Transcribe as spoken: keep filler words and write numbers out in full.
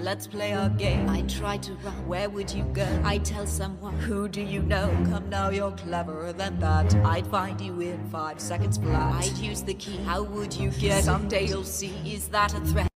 Let's play our game. I try to run. Where would you go? I tell someone. Who do you know? Come now, you're cleverer than that. I'd find you in five seconds flat. I'd use the key. How would you get? Someday you'll see. Is that a threat?